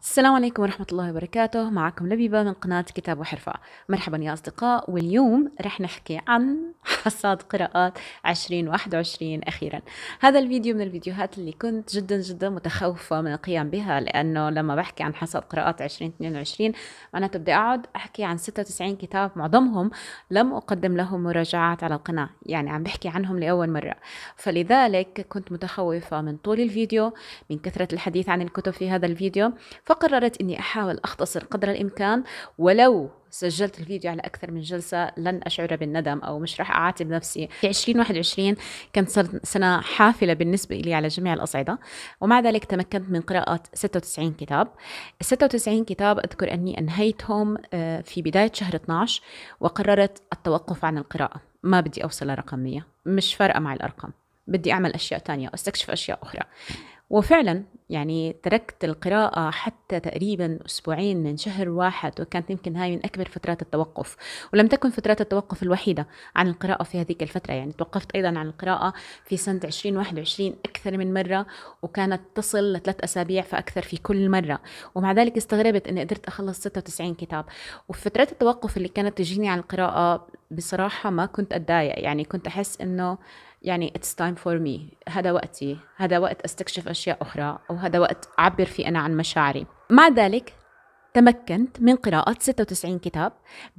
السلام عليكم ورحمة الله وبركاته. معكم لبيبة من قناة كتاب وحرفة. مرحبا يا أصدقاء، واليوم رح نحكي عن حصاد قراءات 2021 أخيرا. هذا الفيديو من الفيديوهات اللي كنت جدا متخوفة من القيام بها، لأنه لما بحكي عن حصاد قراءات 2022 معناته بدي أقعد أحكي عن 96 كتاب، معظمهم لم أقدم لهم مراجعات على القناة، يعني عم بحكي عنهم لأول مرة. فلذلك كنت متخوفة من طول الفيديو، من كثرة الحديث عن الكتب في هذا الفيديو، فقررت إني أحاول أختصر قدر الإمكان. ولو سجلت الفيديو على أكثر من جلسة لن أشعر بالندم أو مش رح أعاتب نفسي. في 2021 كانت سنة حافلة بالنسبة لي على جميع الأصعدة، ومع ذلك تمكنت من قراءة 96 كتاب. ال 96 كتاب أذكر أني أنهيتهم في بداية شهر 12، وقررت التوقف عن القراءة. ما بدي أوصل لرقم 100، مش فارقة مع الأرقام، بدي أعمل أشياء تانية واستكشف أشياء أخرى. وفعلا يعني تركت القراءة حتى تقريبا أسبوعين من شهر واحد، وكانت يمكن هاي من أكبر فترات التوقف، ولم تكن فترات التوقف الوحيدة عن القراءة في هذه الفترة. يعني توقفت أيضا عن القراءة في سنة 2021 أكثر من مرة، وكانت تصل ل3 أسابيع فأكثر في كل مرة. ومع ذلك استغربت أني قدرت أخلص 96 كتاب. وفي فترات التوقف اللي كانت تجيني عن القراءة بصراحة ما كنت أتضايق، يعني كنت أحس أنه يعني it's time for me، هذا وقتي، هذا وقت أستكشف أشياء أخرى، أو هذا وقت أعبر فيه أنا عن مشاعري. مع ذلك تمكنت من قراءة 96 كتاب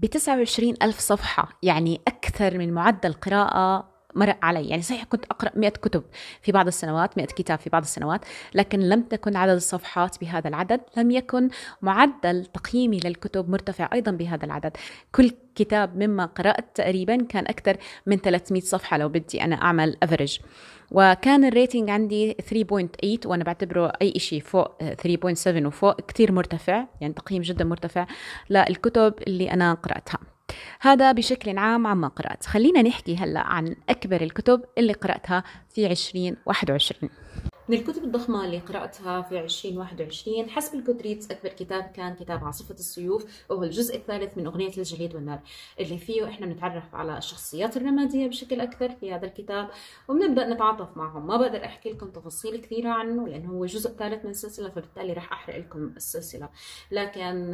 ب29 ألف صفحة، يعني أكثر من معدل قراءة مرق علي. يعني صحيح كنت أقرأ 100 كتب في بعض السنوات، 100 كتاب في بعض السنوات، لكن لم تكن عدد الصفحات بهذا العدد، لم يكن معدل تقييمي للكتب مرتفع أيضا بهذا العدد. كل كتاب مما قرأت تقريبا كان أكثر من 300 صفحة لو بدي أنا أعمل أفريج، وكان الريتنج عندي 3.8، وأنا بعتبره أي شيء فوق 3.7 وفوق كتير مرتفع، يعني تقييم جدا مرتفع للكتب اللي أنا قرأتها. هذا بشكل عام عما قرأت. خلينا نحكي هلأ عن أكبر الكتب اللي قرأتها في 2021. من الكتب الضخمة اللي قرأتها في 2021 حسب الجودريدز، أكبر كتاب كان كتاب عاصفة السيوف، وهو الجزء الثالث من أغنية الجليد والنار، اللي فيه إحنا بنتعرف على الشخصيات الرمادية بشكل أكثر في هذا الكتاب، وبنبدأ نتعاطف معهم. ما بقدر أحكي لكم تفاصيل كثيرة عنه لأنه هو جزء ثالث من السلسلة، فبالتالي رح أحرق لكم السلسلة. لكن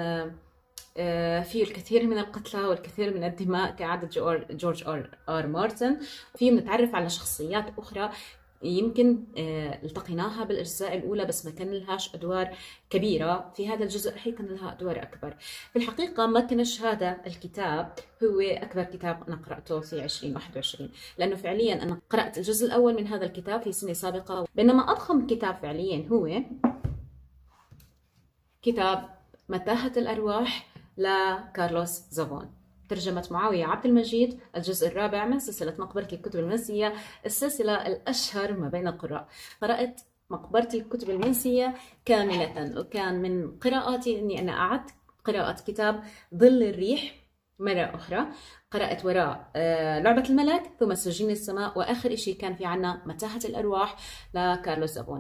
فيه الكثير من القتلى والكثير من الدماء كعادة جورج آر مارتن. فيه بنتعرف على شخصيات أخرى يمكن التقيناها بالأجزاء الأولى بس ما كان لهاش أدوار كبيرة. في هذا الجزء حيكون لها أدوار أكبر. في الحقيقة ما كانش هذا الكتاب هو أكبر كتاب أنا قرأته في 2021، لأنه فعليا أنا قرأت الجزء الأول من هذا الكتاب في سنة سابقة، بينما أضخم كتاب فعليا هو كتاب متاهة الأرواح لكارلوس زافون، ترجمة معاوية عبد المجيد، الجزء الرابع من سلسلة مقبرة الكتب المنسية، السلسلة الأشهر ما بين القراء. قرأت مقبرة الكتب المنسية كاملة، وكان من قراءاتي أني أنا أعدت قراءة كتاب ظل الريح مرة أخرى. قرأت وراء لعبة الملك، ثم سجين السماء، وآخر إشي كان في عنا متاهة الأرواح لكارلوس زافون.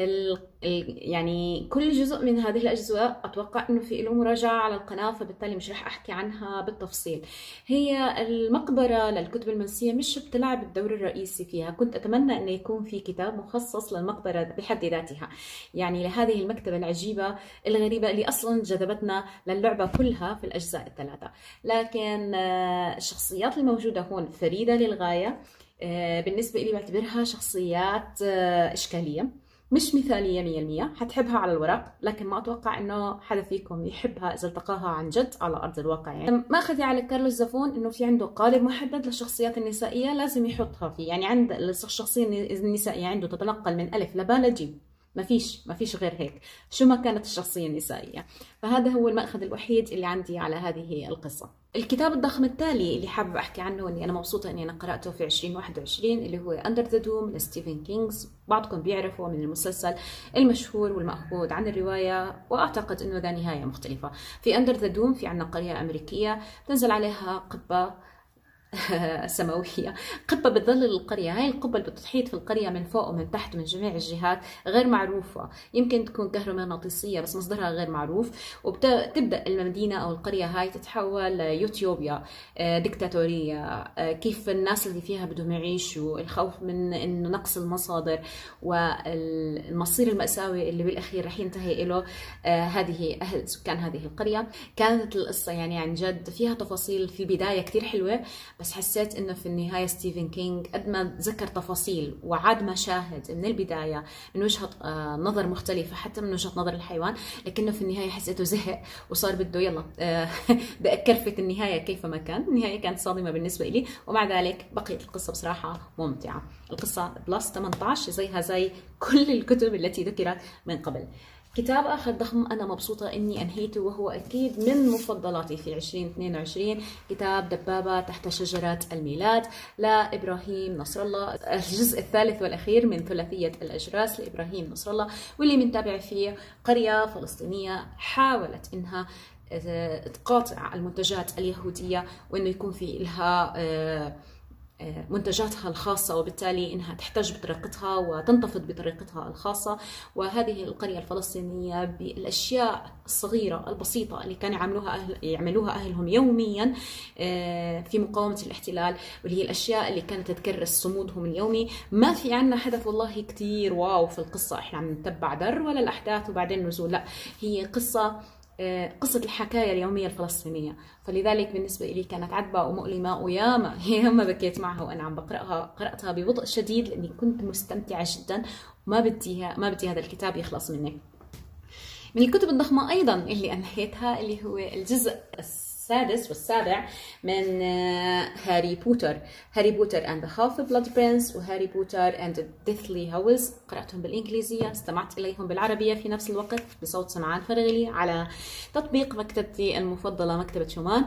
يعني كل جزء من هذه الأجزاء أتوقع أنه في له مراجعة على القناة، فبالتالي مش رح أحكي عنها بالتفصيل. هي المقبرة للكتب المنسية مش بتلعب الدور الرئيسي فيها. كنت أتمنى أن يكون في كتاب مخصص للمقبرة بحد ذاتها، يعني لهذه المكتبة العجيبة الغريبة اللي أصلا جذبتنا للعبة كلها في الأجزاء الثلاثة. لكن الشخصيات الموجودة هون فريدة للغاية. بالنسبة لي بعتبرها شخصيات إشكالية، مش مثالية 100%. حتحبها على الورق، لكن ما أتوقع إنه حدا فيكم يحبها إذا التقاها عن جد على أرض الواقع. يعني ما أخذي على كارلوس زافون إنه في عنده قالب محدد للشخصيات النسائية لازم يحطها فيه. يعني عند الشخصية النسائية عنده تتنقل من ألف لباء لجيم، ما فيش غير هيك شو ما كانت الشخصية النسائية. فهذا هو المأخذ الوحيد اللي عندي على هذه القصة. الكتاب الضخم التالي اللي حابب أحكي عنه، أني أنا مبسوطة أني أنا قرأته في 2021، اللي هو أندر ذا دوم لستيفن كينغز. بعضكم بيعرفوا من المسلسل المشهور والمأخوذ عن الرواية، وأعتقد أنه ذا نهاية مختلفة. في أندر ذا دوم في عنا قرية أمريكية تنزل عليها قبة سماوية، قبة بتظلل القرية. هاي القبة اللي بتحيط في القرية من فوق ومن تحت ومن جميع الجهات غير معروفة، يمكن تكون كهرومغناطيسية بس مصدرها غير معروف، وبتبدأ المدينة أو القرية هاي تتحول ليوتيوبيا، ديكتاتورية. كيف الناس اللي فيها بدهم يعيشوا، الخوف من إنه نقص المصادر والمصير المأساوي اللي بالأخير رح ينتهي له هذه أهل سكان هذه القرية. كانت القصة يعني عن جد فيها تفاصيل في البداية كتير حلوة، بس حسيت إنه في النهاية ستيفن كينج قد ما ذكر تفاصيل وعاد مشاهد من البداية من وجهة نظر مختلفة حتى من وجهة نظر الحيوان، لكنه في النهاية حسيته زهق وصار بده يلا بأكرفة النهاية كيفما كان. النهاية كانت صادمة بالنسبة لي، ومع ذلك بقيت القصة بصراحة ممتعة. القصة بلس 18 زيها زي كل الكتب التي ذكرت من قبل. كتاب آخر ضخم أنا مبسوطة إني أنهيته، وهو أكيد من مفضلاتي في 2022، كتاب دبابة تحت شجرة الميلاد لإبراهيم نصر الله، الجزء الثالث والأخير من ثلاثية الأجراس لإبراهيم نصر الله، واللي بنتابع فيه قرية فلسطينية حاولت إنها تقاطع المنتجات اليهودية، وإنه يكون في لها منتجاتها الخاصة، وبالتالي إنها تحتج بطريقتها وتنتفض بطريقتها الخاصة. وهذه القرية الفلسطينية بالأشياء الصغيرة البسيطة اللي كانوا يعملوها أهلهم يوميا في مقاومة الاحتلال، واللي هي الأشياء اللي كانت تكرس صمودهم اليومي. ما في عنا حدث والله كتير واو في القصة، إحنا عم نتبع در ولا الأحداث وبعدين نزول، لا، هي قصة الحكاية اليومية الفلسطينية. فلذلك بالنسبة لي كانت عذبة ومؤلمة، وياما بكيت معها وأنا عم قرأتها ببطء شديد لأني كنت مستمتعة جدا، وما بدي هذا الكتاب يخلص مني. من الكتب الضخمة أيضا اللي أنهيتها اللي هو الجزء السادس والسابع من هاري بوتر and the Half-Blood Prince وهاري بوتر and the Deathly Hallows. قرأتهم بالإنجليزية، استمعت إليهم بالعربية في نفس الوقت بصوت سمعان فرغلي على تطبيق مكتبتي المفضلة مكتبة شومان،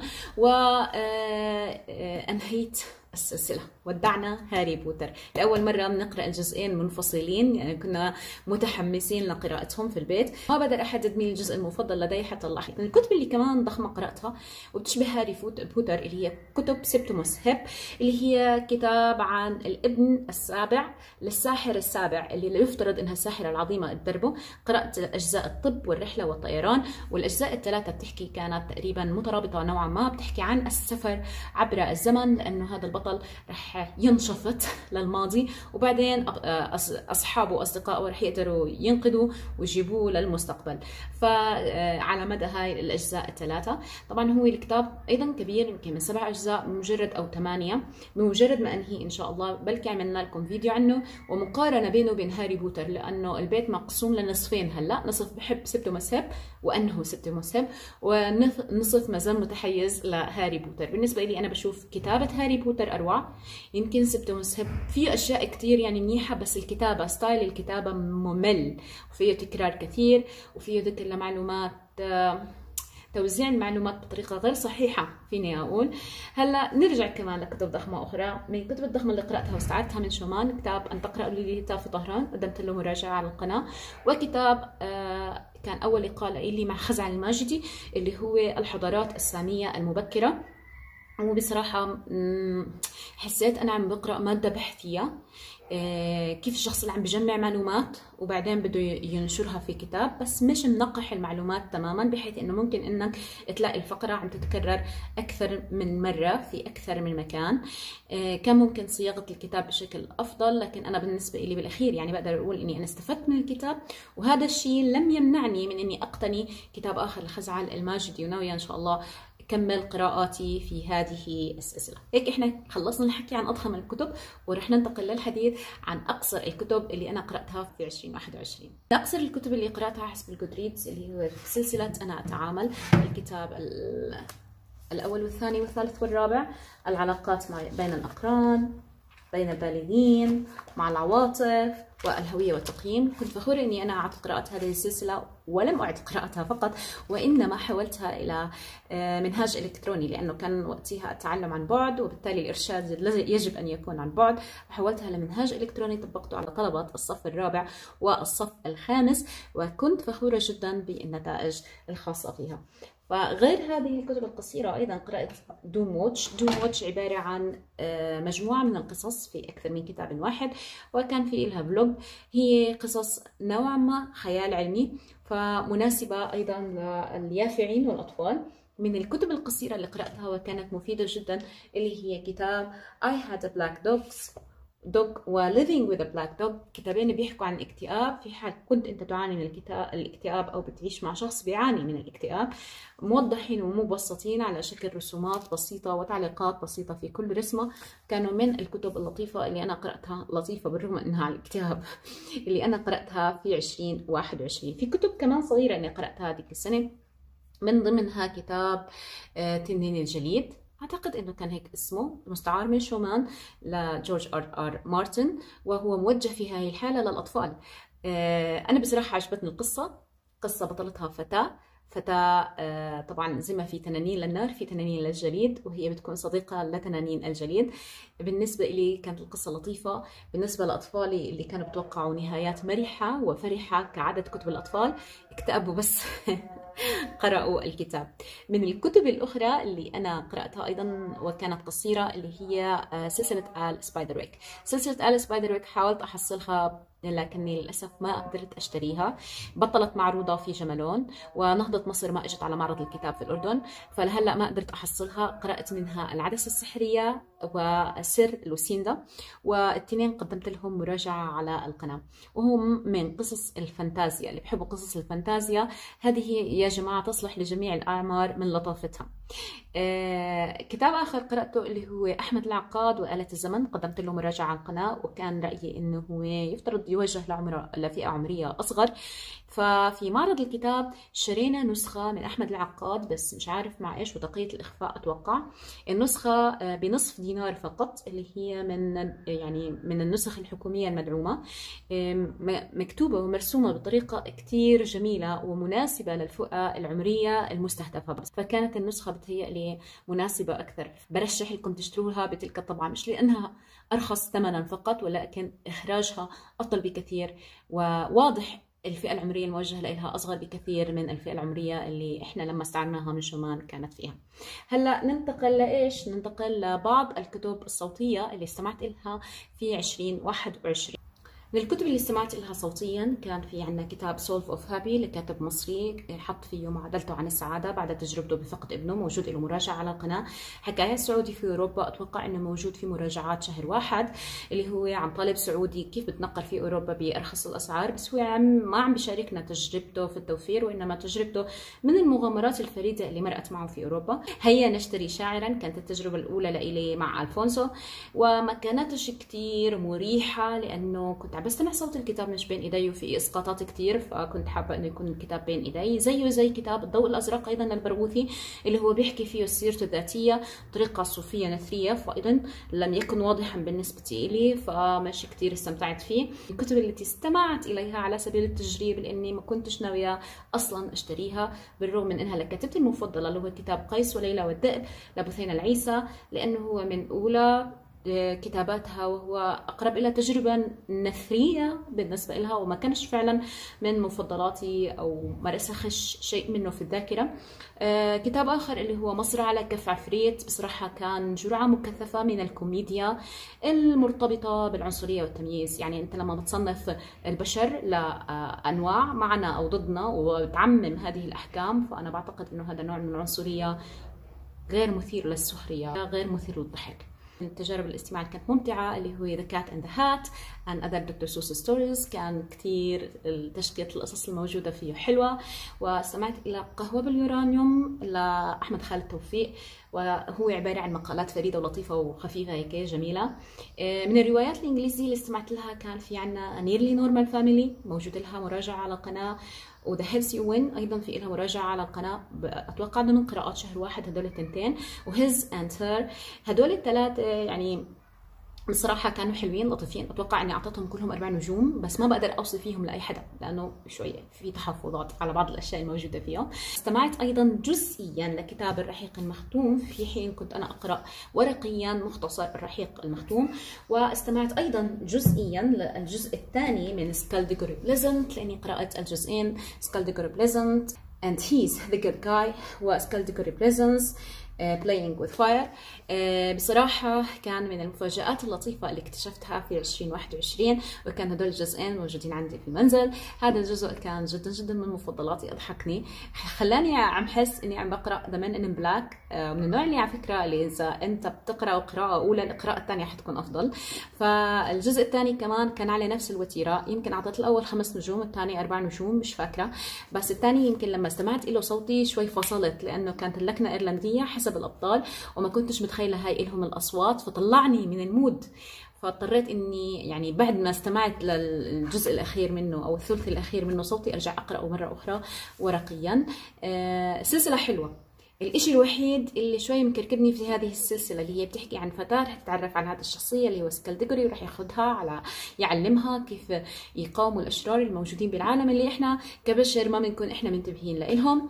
وأنهيت السلسلة. ودعنا هاري بوتر، لأول مرة بنقرأ الجزئين منفصلين، يعني كنا متحمسين لقراءتهم في البيت. ما بقدر أحدد مين الجزء المفضل لدي حتى اللحظة. من الكتب اللي كمان ضخمة قرأتها وبتشبه هاري بوتر اللي هي كتب سبتيموس هيب، اللي هي كتاب عن الابن السابع للساحر السابع اللي لا يفترض إنها الساحرة العظيمة الدربو. قرأت أجزاء الطب والرحلة والطيران، والأجزاء الثلاثة بتحكي كانت تقريبا مترابطة نوعا ما، بتحكي عن السفر عبر الزمن، لأنه هذا البطل رح ينشفط للماضي، وبعدين أصحابه وأصدقائه رح يقدروا ينقذوا ويجيبوه للمستقبل. فعلى مدى هاي الأجزاء الثلاثة، طبعا هو الكتاب أيضا كبير، يمكن من 7 أجزاء بمجرد أو 8، بمجرد ما أنهي إن شاء الله بلكي عملنا لكم فيديو عنه ومقارنة بينه وبين هاري بوتر، لأنه البيت مقسوم لنصفين هلا، نصف بحب سبتيموس هيب وأنه سبتيموس هيب، ونصف ما زال متحيز لهاري بوتر. بالنسبة لي أنا بشوف كتابة هاري بوتر أروع، يمكن سبتيموس هيب فيه أشياء كتير يعني منيحة، بس الكتابة ستايل الكتابة ممل، وفيه تكرار كثير، وفيه ذكر لمعلومات، توزيع المعلومات بطريقة غير صحيحة فيني أقول. هلا نرجع كمان لكتب ضخمة أخرى. من الكتب الضخمة اللي قرأتها واستعدتها من شومان كتاب أن تقرأ لي في طهران، قدمت له مراجعة على القناة، وكتاب كان أول لقاء لي مع خزعل الماجدي اللي هو الحضارات السامية المبكرة. وبصراحة حسيت أنا عم بقرأ مادة بحثية، كيف الشخص اللي عم بجمع معلومات وبعدين بده ينشرها في كتاب، بس مش منقح المعلومات تماما، بحيث انه ممكن انك تلاقي الفقرة عم تتكرر اكثر من مرة في اكثر من مكان. كان ممكن صياغة الكتاب بشكل افضل، لكن انا بالنسبة لي بالاخير يعني بقدر اقول اني انا استفدت من الكتاب، وهذا الشيء لم يمنعني من اني اقتني كتاب اخر لخزعل الماجدي، وناوية ان شاء الله كمل قراءاتي في هذه السلسلة. هيك احنا خلصنا الحكي عن أضخم الكتب، ورح ننتقل للحديث عن أقصر الكتب اللي أنا قرأتها في 2021. أقصر الكتب اللي قرأتها حسب الجودريدز اللي هو سلسلة أنا أتعامل، الكتاب الأول والثاني والثالث والرابع، العلاقات بين الأقران، بين البالغين، مع العواطف، والهوية والتقييم. كنت فخورة إني أنا قرأت هذه السلسلة ولم أعد قراءتها فقط، وإنما حولتها إلى منهاج إلكتروني، لأنه كان وقتها التعلم عن بعد، وبالتالي الإرشاد يجب أن يكون عن بعد. حولتها لمنهاج إلكتروني طبقته على طلبة الصف الرابع والصف الخامس، وكنت فخورة جدا بالنتائج الخاصة فيها. وغير هذه الكتب القصيرة أيضا قرأت دوم ووتش عبارة عن مجموعة من القصص في أكثر من كتاب واحد، وكان في لها بلوج. هي قصص نوعا ما خيال علمي، فمناسبة أيضا لليافعين والأطفال. من الكتب القصيرة اللي قرأتها وكانت مفيدة جدا اللي هي كتاب I had a black dog و Living with a Black Dog. كتابين بيحكوا عن الاكتئاب في حال كنت انت تعاني من الاكتئاب او بتعيش مع شخص بيعاني من الاكتئاب، موضحين ومبسطين على شكل رسومات بسيطة وتعليقات بسيطة في كل رسمة. كانوا من الكتب اللطيفة اللي انا قرأتها، لطيفة بالرغم انها على الاكتئاب، اللي انا قرأتها في 2021. في كتب كمان صغيرة اني قرأتها هذيك السنة، من ضمنها كتاب تنين الجليد، أعتقد إنه كان هيك اسمه، مستعار من شومان لجورج آر مارتن، وهو موجه في هذه الحالة للأطفال. أنا بصراحة عجبتني القصة. قصة بطلتها فتاة طبعا زي ما في تنانين للنار في تنانين للجليد، وهي بتكون صديقة لتنانين الجليد. بالنسبة لي كانت القصة لطيفة. بالنسبة لأطفالي اللي كانوا بتوقعوا نهايات مرحة وفرحة كعادة كتب الأطفال، اكتئبوا بس قرأوا الكتاب. من الكتب الأخرى اللي أنا قرأتها أيضا وكانت قصيرة اللي هي سلسلة آل سبايدرويك. سلسلة آل سبايدرويك حاولت أحصلها لكني للأسف ما قدرت أشتريها، بطلت معروضة في جملون، ونهضة مصر ما أجت على معرض الكتاب في الأردن، فلهلأ ما قدرت أحصلها. قرأت منها العدسة السحرية وسر لوسيندا، والتنين قدمت لهم مراجعة على القناة، وهم من قصص الفانتازيا. اللي بحبوا قصص الفانتازيا هذه يا جماعة تصلح لجميع الأعمار من لطافتها. كتاب آخر قرأته اللي هو أحمد العقاد وآلة الزمن، قدمت له مراجعة على القناة، وكان رأيي إنه هو يفترض يوجه لفئة عمرية أصغر. ففي معرض الكتاب شرينا نسخة من أحمد العقاد، بس مش عارف مع إيش وتقية الإخفاء أتوقع. النسخة بنصف دينار فقط، اللي هي من النسخ الحكومية المدعومة، مكتوبة ومرسومة بطريقة كتير جميلة ومناسبة للفئة العمرية المستهدفة، فكانت النسخة بتهيألي مناسبة أكثر. برشح لكم تشتروها بتلك الطبعة، مش لأنها أرخص ثمنا فقط، ولكن إخراجها أفضل بكثير، وواضح الفئة العمرية الموجهة لها أصغر بكثير من الفئة العمرية اللي إحنا لما استعرناها من شومان كانت فيها. هلأ ننتقل لإيش؟ ننتقل لبعض الكتب الصوتية اللي استمعت لها في 2021. من الكتب اللي استمعت لها صوتيا كان في عنا كتاب Solve of Happy لكاتب مصري حط فيه معادلته عن السعادة بعد تجربته بفقد ابنه، موجود له مراجعة على القناة. حكايات سعودي في أوروبا، أتوقع إنه موجود في مراجعات شهر واحد، اللي هو عن طالب سعودي كيف بتنقل في أوروبا بأرخص الأسعار، بس هو ما عم بيشاركنا تجربته في التوفير، وإنما تجربته من المغامرات الفريدة اللي مرقت معه في أوروبا. هيا نشتري شاعرا كانت التجربة الأولى لإلي مع ألفونسو، وما كانتش كتير مريحة لأنه كنت بستمع صوت الكتاب مش بين ايدي وفي اسقاطات كتير، فكنت حابه انه يكون الكتاب بين ايدي. زي كتاب الضوء الازرق ايضا البرغوثي، اللي هو بيحكي فيه سيرته الذاتيه بطريقه صوفيه نثريه، فايضا لم يكن واضحا بالنسبه لي، فماشي كتير استمتعت فيه. الكتب التي استمعت اليها على سبيل التجريب لاني ما كنتش ناويه اصلا اشتريها، بالرغم من انها لكاتبتي المفضله اللي هو كتاب قيس وليلى والذئب لبثينة العيسى، لانه هو من اولى كتاباتها، وهو أقرب إلى تجربة نثرية بالنسبة لها، وما كانش فعلا من مفضلاتي أو ما رسخش شيء منه في الذاكرة. كتاب آخر اللي هو مصر على كف عفريت، بصراحة كان جرعة مكثفة من الكوميديا المرتبطة بالعنصرية والتمييز. يعني أنت لما بتصنف البشر لأنواع معنا أو ضدنا وتعمم هذه الأحكام، فأنا بعتقد أنه هذا نوع من العنصرية غير مثير للسخرية، غير مثير للضحك. من التجارب الاستماع كانت ممتعة، اللي هو The Cat and the Hat and Other Dr. Seuss Stories، كان كتير تشكيلة القصص الموجودة فيه حلوة. واستمعت إلى قهوة باليورانيوم لأحمد خالد توفيق، وهو عبارة عن مقالات فريدة ولطيفة وخفيفة هيك جميلة. من الروايات الإنجليزية اللي استمعت لها كان في عنا A Nearly Normal Family، موجود لها مراجعة على القناة، وذا هيلثي وين ايضا في لها مراجعه على القناه، اتوقع انه من قراءات شهر واحد هدول التنتين، وهيز اند هير، هدول الثلاثه يعني بصراحة كانوا حلوين لطيفين. أتوقع إني أعطيتهم كلهم 4 نجوم، بس ما بقدر أوصي فيهم لأي حدا لأنه شوية في تحفظات على بعض الأشياء الموجودة فيهم. استمعت أيضا جزئيا لكتاب الرحيق المختوم في حين كنت أنا أقرأ ورقيا مختصر الرحيق المختوم، واستمعت أيضا جزئيا للجزء الثاني من سكالديغوري بليزنت لأني قرأت الجزئين سكالديغوري بليزنت and he's the good guy وسكالديغوري بليزنس playing with fire. بصراحة كان من المفاجآت اللطيفة اللي اكتشفتها في 2021، وكان هدول الجزئين موجودين عندي في المنزل. هذا الجزء كان جدا جدا من مفضلاتي، أضحكني، خلاني عم حس إني عم بقرأ The Men in Black، من النوع اللي على فكرة اللي إذا أنت بتقرأ قراءة أولى القراءة الثانية حتكون أفضل. فالجزء الثاني كمان كان على نفس الوتيرة، يمكن أعطيت الأول 5 نجوم، الثاني 4 نجوم، مش فاكرة، بس الثاني يمكن لما استمعت له صوتي شوي فصلت لأنه كانت اللكنة إيرلندية حسب الأبطال، وما كنتش متخيلة هاي إلهم الأصوات، فطلعني من المود. فاضطريت اني يعني بعد ما استمعت للجزء الاخير منه او الثلث الاخير منه صوتي ارجع اقراه مره اخرى ورقيا. سلسله حلوه. الاشي الوحيد اللي شوي مكركبني في هذه السلسله اللي هي بتحكي عن فتاه رح تتعرف على هذه الشخصيه اللي هو سكالديغوري، وراح ياخذها على يعلمها كيف يقاوموا الاشرار الموجودين بالعالم اللي احنا كبشر ما بنكون احنا منتبهين لهم.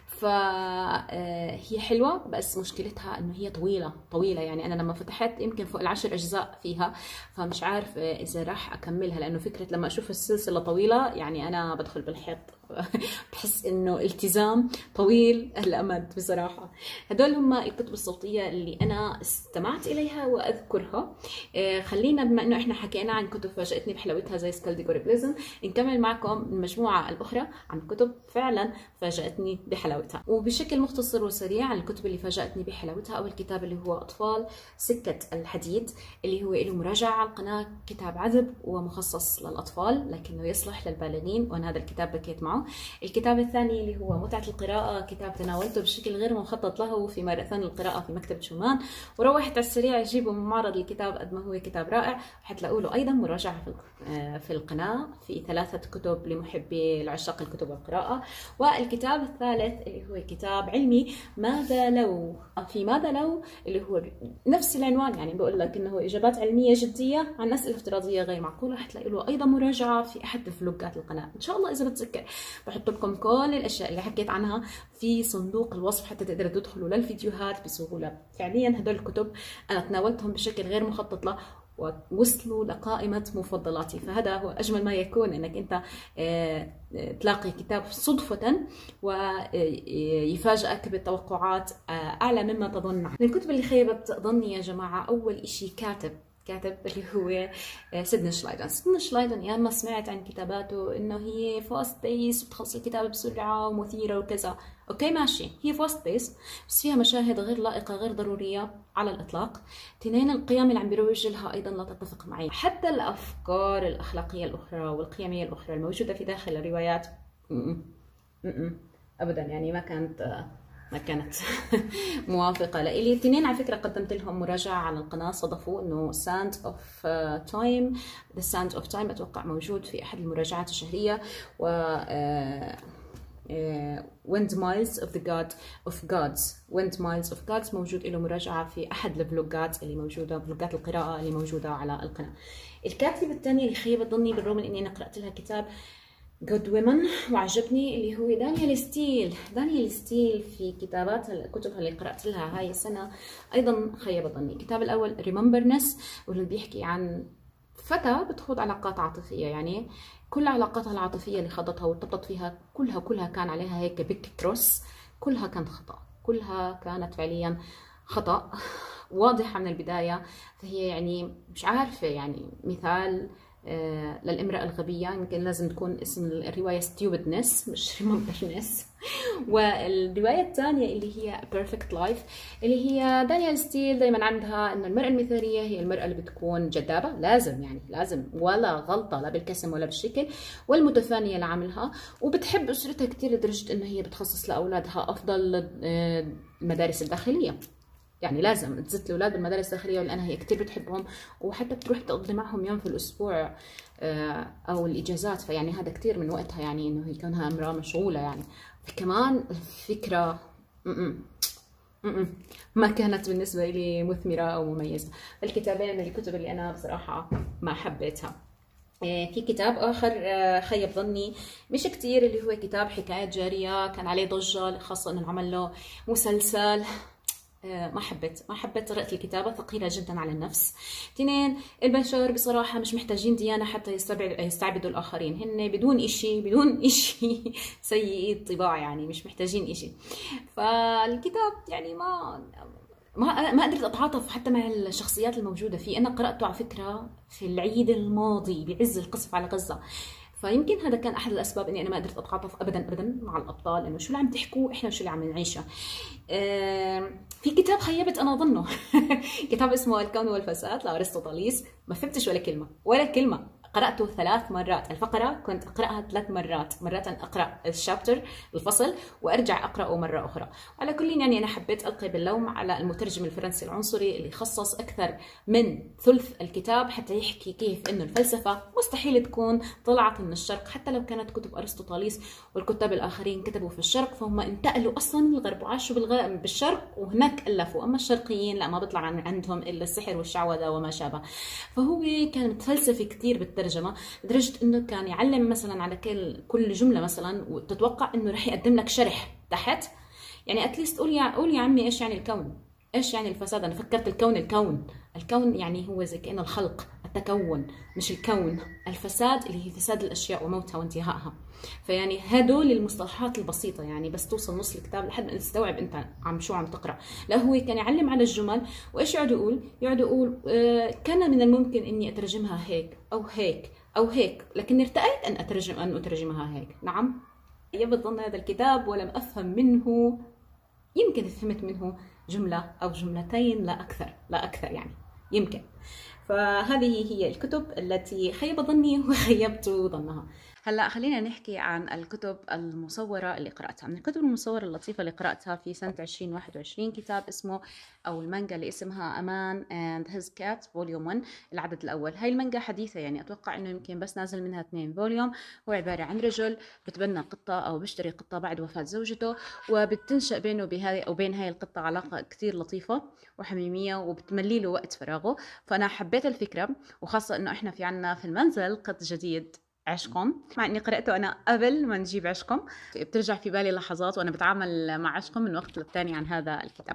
فهي حلوة، بس مشكلتها انه هي طويلة يعني انا لما فتحت يمكن فوق ال10 اجزاء فيها، فمش عارف اذا راح اكملها، لانه فكرة لما اشوف السلسلة طويلة يعني انا بدخل بالحيط بحس انه التزام طويل الامد بصراحة. هدول هم الكتب الصوتية اللي انا استمعت اليها واذكرها. خلينا بما انه احنا حكينا عن كتب فاجأتني بحلاوتها زي سكالديغوري بليزن، نكمل معكم المجموعة الاخرى عن كتب فعلا فاجأتني بحلاوتها. وبشكل مختصر وسريع عن الكتب اللي فاجأتني بحلاوتها، اول كتاب اللي هو اطفال سكة الحديد، اللي هو له مراجعة على القناة، كتاب عذب ومخصص للاطفال لكنه يصلح للبالغين، وانا هذا الكتاب بكيت معه. الكتاب الثاني اللي هو متعة القراءة، كتاب تناولته بشكل غير مخطط له في ماراثون القراءة في مكتبة شومان، وروحت على السريع اجيبه من معرض الكتاب قد ما هو كتاب رائع. حتلاقوا له ايضا مراجعة في القناة في 3 كتب لمحبي العشاق الكتب والقراءة. والكتاب الثالث اللي هو كتاب علمي، ماذا لو، في ماذا لو، اللي هو نفس العنوان، يعني بقول لك انه اجابات علميه جديه عن اسئله افتراضيه غير معقوله. حتلاقي له ايضا مراجعه في احد فلوجات القناه ان شاء الله اذا بتذكر. بحط لكم كل الاشياء اللي حكيت عنها في صندوق الوصف حتى تقدروا تدخلوا للفيديوهات بسهوله. فعليا هدول الكتب انا تناولتهم بشكل غير مخطط له ووصلوا لقائمة مفضلاتي، فهذا هو أجمل ما يكون، أنك أنت تلاقي كتاب صدفة ويفاجئك بالتوقعات أعلى مما تظن. من الكتب اللي خيبت ظني يا جماعة، أول إشي كاتب اللي هو سيدني شلايدن. سيدني شلايدن يا ما سمعت عن كتاباته انه هي فاست بيس وبتخلص الكتابة بسرعة ومثيرة وكذا، اوكي ماشي، هي فاست بيس بس فيها مشاهد غير لائقة غير ضرورية على الاطلاق. تنين القيم اللي عم بيروج لها ايضا لا تتفق معي، حتى الافكار الاخلاقية الاخرى والقيمية الاخرى الموجودة في داخل الروايات ابدا يعني ما كانت موافقة لإلي. الاثنين على فكرة قدمت لهم مراجعة على القناة، صدفوا انه Sand of Time، The Sand of Time اتوقع موجود في احد المراجعات الشهرية، و Wind Miles of Gods موجود له مراجعة في احد الفلوجات اللي موجودة، فلوجات القراءة اللي موجودة على القناة. الكاتبة الثانية اللي خيبت ظني بالرغم من اني انا قرأت لها كتاب Good Women وعجبني، اللي هو دانيال ستيل في كتبها اللي قرأت لها هاي السنة أيضا خيب ظني. الكتاب الأول Rememberness، واللي بيحكي عن فتاة بتخوض علاقات عاطفية، يعني كل علاقاتها العاطفية اللي خاضتها وارتبطت فيها كلها كان عليها هيك بيك كروس، كلها كانت خطأ، كلها كانت فعليا خطأ واضحة من البداية. فهي يعني مش عارفة، يعني مثال للامرأة الغبية، يمكن لازم تكون اسم الرواية stupidness مش rememberness. والرواية الثانية اللي هي Perfect Life، اللي هي دانيال ستيل دايما عندها انه المرأة المثالية هي المرأة اللي بتكون جذابة، لازم ولا غلطة لا بالكسم ولا بالشكل، والمتفانية لعملها، وبتحب أسرتها كتير لدرجة انه هي بتخصص لأولادها أفضل المدارس الداخلية، يعني لازم تزت الاولاد بالمدارس الداخليه لانها هي كثير بتحبهم، وحتى بتروح تقضي معهم يوم في الاسبوع او الاجازات، فيعني هذا كثير من وقتها، يعني انه هي كونها امراه مشغوله يعني. كمان فكره م-م. ما كانت بالنسبة لي مثمرة أو مميزة. الكتابين من الكتب اللي أنا بصراحة ما حبيتها. في كتاب آخر خيب ظني مش كتير، اللي هو كتاب حكايات جارية، كان عليه ضجة خاصة إنه عمل له مسلسل. ما حبيت طريقة الكتابة، ثقيلة جدا على النفس. اثنين، البشر بصراحة مش محتاجين ديانة حتى يستعبدوا الآخرين، هن بدون إشي سيئي الطباع، يعني مش محتاجين إشي. فالكتاب يعني ما قدرت اتعاطف حتى مع الشخصيات الموجوده فيه. انا قراته على فكره في العيد الماضي بعز القصف على غزه، فيمكن هذا كان احد الاسباب اني انا ما قدرت اتعاطف ابدا مع الابطال، انه شو اللي عم تحكوا احنا وشو اللي عم نعيشه. في كتاب خيبت انا ظنه كتاب اسمه الكون والفساد لارسطوطاليس، ما فهمتش ولا كلمه. قرأته 3 مرات، الفقرة كنت أقرأها 3 مرات، مرة أقرأ الشابتر الفصل وأرجع أقرأه مرة أخرى. على كل يعني أنا حبيت ألقي باللوم على المترجم الفرنسي العنصري اللي خصص أكثر من ثلث الكتاب حتى يحكي كيف إنه الفلسفة مستحيل تكون طلعت من الشرق، حتى لو كانت كتب أرسطوطاليس والكتاب الآخرين كتبوا في الشرق، فهم انتقلوا أصلا من الغرب وعاشوا بالشرق وهناك ألفوا. أما الشرقيين لا، ما بيطلع عندهم إلا السحر والشعوذة وما شابه. فهو كان متفلسفي كثير بالترجمة، لدرجة إنه كان يعلم مثلا على كل جملة مثلا، وتتوقع إنه رح يقدم لك شرح تحت، يعني اتليست قول يا عمي ايش يعني الكون، ايش يعني الفساد. انا فكرت الكون يعني هو زي كأنه الخلق، التكون، مش الكون. الفساد اللي هي فساد الاشياء وموتها وانتهائها. فيعني هدول المصطلحات البسيطه، يعني بس توصل نص الكتاب لحد ما تستوعب انت شو عم تقرا. لا، هو كان يعلم على الجمل، وايش يقعد يقول كان من الممكن اني اترجمها هيك او هيك او هيك، لكني ارتأيت ان اترجمها هيك. نعم، يبظن هذا الكتاب ولم أفهم منه، يمكن فهمت منه جملة أو جملتين، لا أكثر يعني، يمكن. فهذه هي الكتب التي خيب ظني وخيبت ظنها. هلا خلينا نحكي عن الكتب المصورة اللي قرأتها. من الكتب المصورة اللطيفة اللي قرأتها في سنة 2021 كتاب اسمه، أو المانجا اللي اسمها أمان and his cat فوليوم 1 العدد الأول. هاي المانجا حديثة، يعني أتوقع إنه يمكن بس نازل منها 2 فوليوم. هو عبارة عن رجل بتبنى قطة أو بيشتري قطة بعد وفاة زوجته، وبتنشأ بينه وبين هاي القطة علاقة كتير لطيفة وحميمية، وبتملي له وقت فراغه. فأنا حبيت الفكرة، وخاصة إنه إحنا في عنا في المنزل قط جديد عشقم، مع اني قرأته انا قبل ما نجيب عشقم. بترجع في بالي لحظات وانا بتعامل مع عشقم من وقت للتاني عن هذا الكتاب.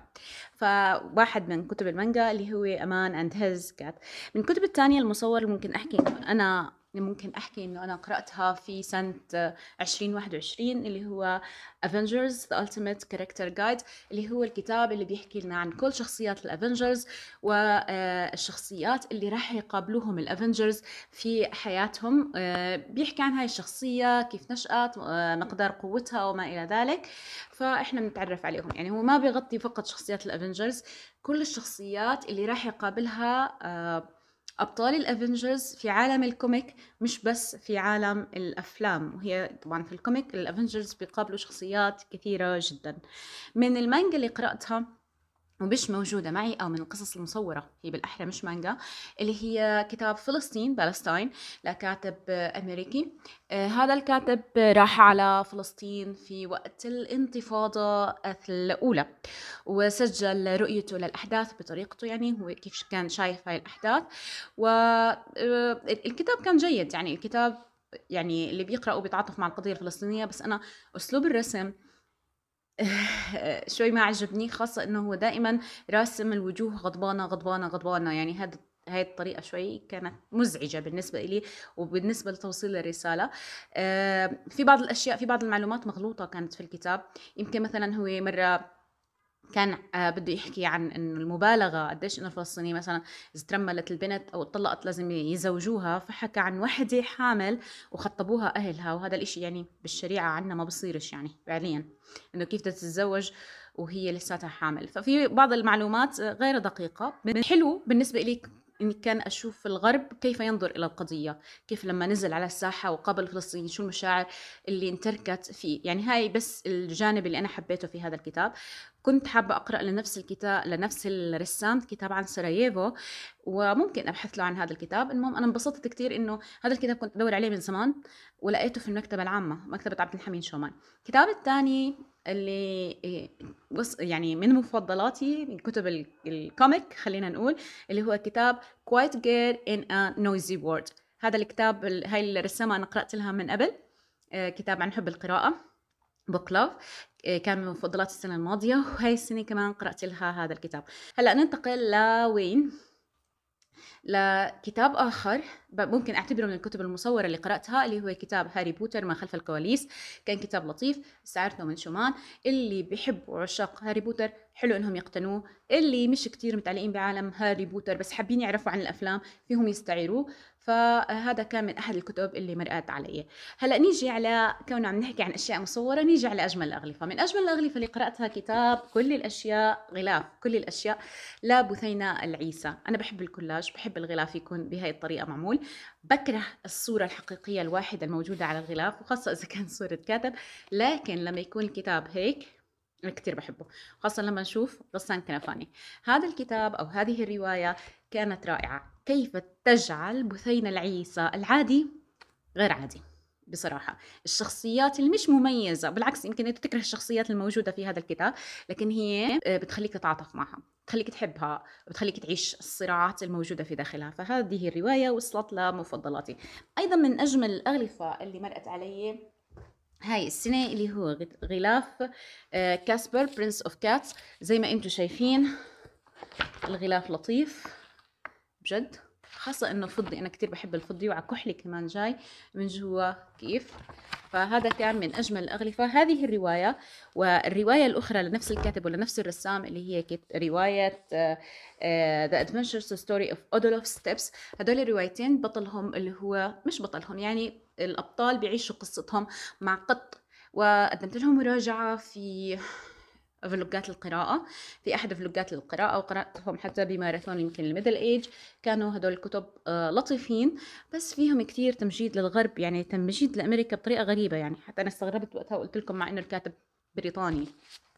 فواحد من كتب المانجا اللي هو امان اند هيز كات. من الكتب الثانيه المصور ممكن احكي انه انا قرأتها في سنة 2021 اللي هو Avengers The Ultimate Character Guide، اللي هو الكتاب اللي بيحكي لنا عن كل شخصيات الافنجرز والشخصيات اللي راح يقابلوهم الافنجرز في حياتهم. بيحكي عن هاي الشخصية، كيف نشأت، مقدار قوتها وما إلى ذلك. فإحنا بنتعرف عليهم، يعني هو ما بيغطي فقط شخصيات الافنجرز، كل الشخصيات اللي راح يقابلها أبطال الأفنجرز في عالم الكوميك، مش بس في عالم الأفلام. وهي طبعا في الكوميك الأفنجرز بيقابلوا شخصيات كثيرة جدا. من المانجا اللي قرأتها ومش موجودة معي، أو من القصص المصورة، هي بالأحرى مش مانجا، اللي هي كتاب بالستاين لكاتب أمريكي. هذا الكاتب راح على فلسطين في وقت الانتفاضة الأولى، وسجل رؤيته للأحداث بطريقته، يعني هو كيف كان شايف هاي الأحداث. والكتاب كان جيد، يعني الكتاب يعني اللي بيقرأه بيتعاطف مع القضية الفلسطينية، بس أنا أسلوب الرسم شوي ما عجبني، خاصة انه هو دائما راسم الوجوه غضبانة، يعني هاي الطريقة شوي كانت مزعجة بالنسبة لي وبالنسبة لتوصيل الرسالة. في بعض الأشياء، في بعض المعلومات مغلوطة كانت في الكتاب. يمكن مثلا هو مرة كان بده يحكي عن انه المبالغه قديش انه الفلسطيني مثلا اذا ترملت البنت او اتطلقت لازم يزوجوها، فحكى عن وحده حامل وخطبوها اهلها، وهذا الاشي يعني بالشريعه عنا ما بصيرش، يعني فعليا انه كيف تتزوج وهي لساتها حامل. ففي بعض المعلومات غير دقيقه. حلو بالنسبه لي إني كان أشوف الغرب كيف ينظر إلى القضية، كيف لما نزل على الساحة وقابل الفلسطينيين شو المشاعر اللي انتركت فيه. يعني هاي بس الجانب اللي أنا حبيته في هذا الكتاب. كنت حابة أقرأ لنفس الرسام كتاب عن سراييفو، وممكن ابحث له عن هذا الكتاب. المهم انا انبسطت كثير انه هذا الكتاب كنت ادور عليه من زمان ولقيته في المكتبه العامه، مكتبه عبد الحميد شومان. الكتاب الثاني اللي يعني من مفضلاتي من كتب الكوميك خلينا نقول، اللي هو كتاب Quiet Girl in a Noisy World. هذا الكتاب هاي الرسامة أنا قرأت لها من قبل، كتاب عن حب القراءة، بوك لاف، كان من مفضلات السنة الماضية، وهي السنة كمان قرأت لها هذا الكتاب. هلأ ننتقل لوين؟ لكتاب آخر ممكن أعتبره من الكتب المصورة اللي قرأتها، اللي هو كتاب هاري بوتر ما خلف الكواليس. كان كتاب لطيف، استعرته من شومان. اللي بيحبوا عشاق هاري بوتر حلو إنهم يقتنوه، اللي مش كتير متعلقين بعالم هاري بوتر بس حابين يعرفوا عن الأفلام فيهم يستعيروه. فهذا كان من أحد الكتب اللي مرقت علي. هلأ نيجي على كونه عم نحكي عن أشياء مصورة، نيجي على أجمل الأغلفة. من أجمل الأغلفة اللي قرأتها كتاب كل الأشياء غلاف كل الأشياء لبثينة العيسى. أنا بحب الكولاج، بحب الغلاف يكون بهاي الطريقة معمول. بكره الصورة الحقيقية الواحدة الموجودة على الغلاف، وخاصة إذا كان صورة كاتب، لكن لما يكون الكتاب هيك أنا كتير بحبه، خاصة لما نشوف غسان كنفاني. هذا الكتاب أو هذه الرواية كانت رائعة، كيف تجعل بثينة العيسى العادي غير عادي. بصراحة الشخصيات اللي مش مميزة، بالعكس يمكن انت تكره الشخصيات الموجودة في هذا الكتاب، لكن هي بتخليك تتعاطف معها، بتخليك تحبها، بتخليك تعيش الصراعات الموجودة في داخلها. فهذه الرواية وصلت لمفضلاتي. أيضا من أجمل الأغلفة اللي مرقت علي هاي السنة اللي هو غلاف كاسبر برنس اوف كاتس. زي ما انتم شايفين الغلاف لطيف بجد، خاصة انه فضي، انا كتير بحب الفضي، وعلى كحلي كمان جاي من جوا كيف. فهذا كان من اجمل الاغلفة. هذه الرواية والرواية الاخرى لنفس الكاتب ولنفس الرسام اللي هي رواية The Adventures Story of Odolph Steps. هدول الروايتين بطلهم اللي هو مش بطلهم، يعني الابطال بيعيشوا قصتهم مع قط، وقدمت لهم مراجعة في فلوجات القراءة، في أحد فلوجات القراءة، وقرأتهم حتى بماراثون يمكن الميدل إيج. كانوا هدول الكتب لطيفين، بس فيهم كتير تمجيد للغرب، يعني تمجيد لأمريكا بطريقة غريبة. يعني حتى أنا استغربت وقتها وقلت لكم مع إنه الكاتب بريطاني.